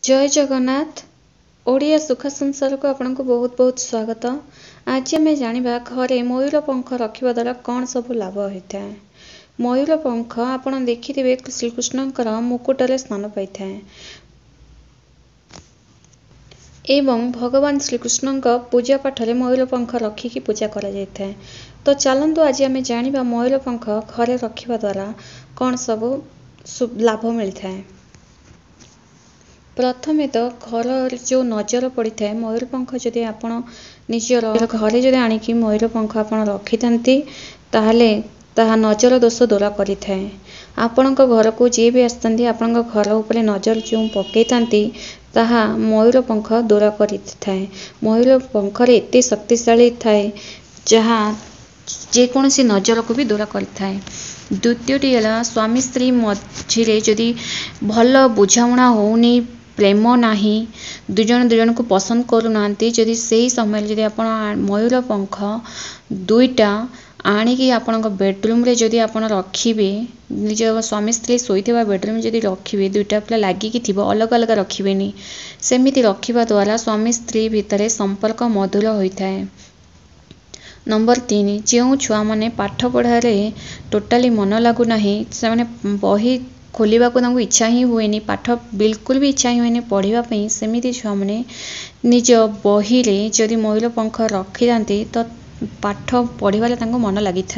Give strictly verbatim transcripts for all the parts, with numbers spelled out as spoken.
जय जगन्नाथ। ओडिया सुख संसार को आपन को बहुत बहुत स्वागत। आज आम जाना घरे मयूर पंख रखा द्वारा कौन सब लाभ होता है। मयूर पंख आपड़ देखिथे श्रीकृष्णकर मुकुटरे स्थान पाई था एवं भगवान श्रीकृष्ण पूजा पाठ में मयूर पंख रखिकी पूजा करा जाए। तो चलतु आज आम जाना मयूर पंख घरे रखा द्वारा कौन सब लाभ मिलता है। प्रथमे तो घर जो नजर पड़ी था मयूर पंख जदि आपण निजर घरे जदि आणिकी मयूर पंख आप रखी था नजर दोष दूर करें। आपण घर को जी भी आसती आपण घर उपर नजर जो पकई था मयूर पंख दूर करें। मयूर पंखर एत शक्तिशाली थाए जहाँ जेकोसी नजर को भी दूर करें। द्वितीयटी है स्वामी स्त्री मझे जदि भल बुझाणा होनी प्रेम नाही दुजन दुजन को पसंद करूना जदि से ही समय जदि आप मयूर पंख दुईटा आणिकी आपण बेडरूम रे जदि आप रखिए निज स्वामी स्त्री शोवा बेडरूम जदि रखिए दुईटा पिला लगिकी थी अलग अलग रखिए सेमिति रखिबा द्वारा स्वामी स्त्री भितर संपर्क मधुर होता है। नंबर तीन जो छुआ मैंने पाठ पढ़ारे टोटाली मन लगुना से मैंने बही खोलने को इच्छा ही हुए पाठ बिल्कुल भी इच्छा ही हुए पढ़ाई सेमती छुआ मैंने निज बही रे जदि मयूर पंख रखी था तो पाठ पढ़ारे मन लगी था।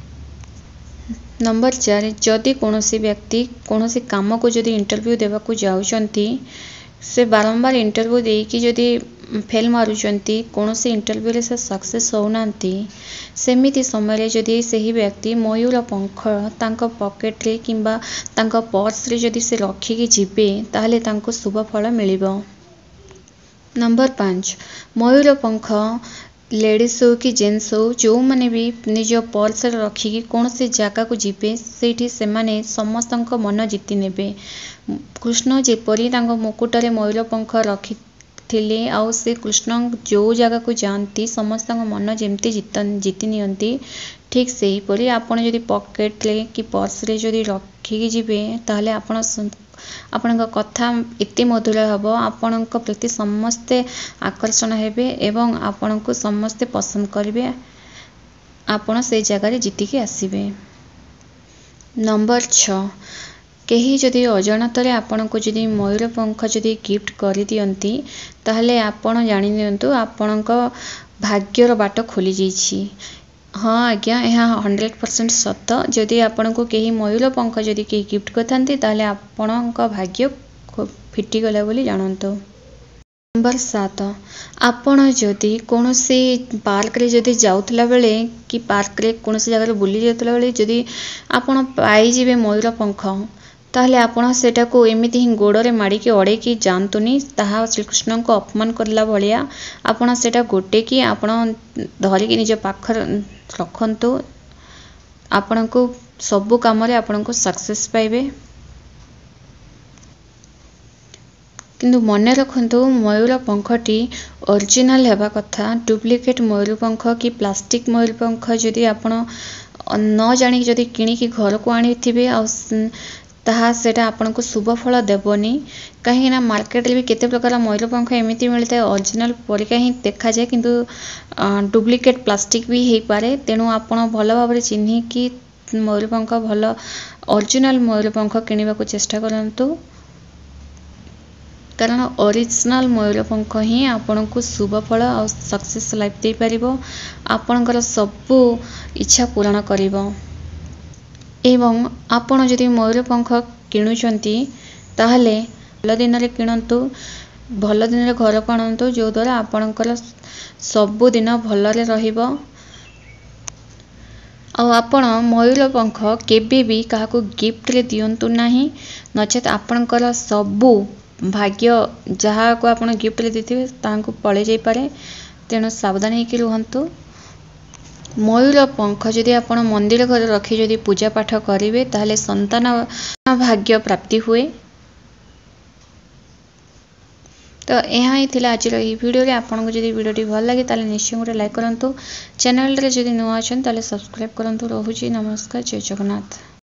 नंबर चार जदि कौन व्यक्ति कौन काम को जदि इंटरव्यू देवाक जाऊँगी से बारंबार इंटरव्यू देकी जदि फेल मारुचंती कौन से इंटरव्यू से सक्सेस होना सेमिति समय जदि सही व्यक्ति मयूर पंख तांको पॉकेट रे किंबा तांको पर्स रे जदि से रखिकी जीवे ताहले तांको शुभ फल मिलिबो। नंबर पाँच मयूर पंख लेडीज हो कि जेन्ट्स हो जो मैंने भी निज पर्स रखिकी कौन से जगह को जीवे से समस्त मन जीति नेबे। कृष्ण जेपरी मुकुटरे मयूर पंख रखी थिले आउ से कृष्ण जो जगह को जाती समस्त मन जमती जीति नियंती ठीक से ही परी आपण जदि पॉकेट रे कि पर्स रे जदि रखिकी जीवे ताहले आपण आपण कथा इति मधुर हम आपण प्रति समस्ते आकर्षण हेबे एवं आपण को समस्ते पसंद करेंगे आपण से जगह जीतिकी आसबे। नंबर छ कहीं जदि अजाणत आपण को जदि मयूर पंख जदि गिफ्ट कर दियंती ताहले आपण जानि नियंतु आपण भाग्यर बाट खोली जाइछि। हाँ आज्ञा यह हंड्रेड परसेंट सत जदि आपण को कहीं मयूर पंख जदि कहीं गिफ्ट करथांती ताहले आपण भाग्य फिटिगला बोली जानतु। नंबर सात आपण जदि कौन से पार्क रे जदि जाउतला बेले कि पार्क रे कौन से जगह बुली जाउतला बेले जदि आपण पाई जिवे मयूर पंख ताहले आपण सेटा को एमिति ही गोड़े माड़िकी अड़ेकी जानतुनी ताहा श्रीकृष्ण को अपमान करला भलिया आपण सेटा गोटे कि आपण धरिकी निज पाखर रखंतु आपण को सबु काम रे आपण को सक्सेस पाइबे। किंतु मन रखंतु मयूर पंखटी ओरिजिनल हेबा कथा। डुप्लिकेट मयूर पंख कि प्लास्टिक मयूर पंख जदि आपण न जानी जदि किणिकी घर को आनी थिबे आ ताहा सेटा आपन को शुभ फल देवनी कहीं ना मार्केट रे भी केते प्रकार मयूर पंख एमिति मिलता है ओरिजिनल परिका ही देखा जाए किंतु डुप्लिकेट प्लास्टिक भी हो पारे तेणु आपण भल भाव चिन्ह कि मयूर पंख भल ओरिजिनल मयूर पंख किनिबा को चेष्टा करंतु कारण ओरिजिनल मयूर पंख ही आपण को शुभ फल और सक्सेस लाइफ दे पारिबो आपणकर सबु इच्छा पूर्ण करिवो। एवं आपण जदि मयूर पंख किणुचंती ताहले भल दिन रे किणंतु भल दिन रे घर को आणंतु जो द्वारा आपणकर सबु दिन भल रे रहिबो। आ आपण मयूर पंख केबे भी काहाको गिफ्ट रे दियंतु नाही नचेत आपणकर सबु भाग्य जहाँ को आपण गिफ्ट रे देथिबे तांको पळे जाई पारे तेणु सावधान होकर रुहंतु। मयूर पंख जदि आपण मंदिर घर रखी जदि पूजा पाठ करेंगे ताहले संतान भाग्य प्राप्ति हुए। तो यहाँ ही थिला आज वीडियो रे आपन को जदि वीडियो भल लगे ताले निश्चय गोटे लाइक करंतु चैनल रे जदि नुआ अछन ताले सब्सक्राइब करंतु। रहुची नमस्कार जय जगन्नाथ।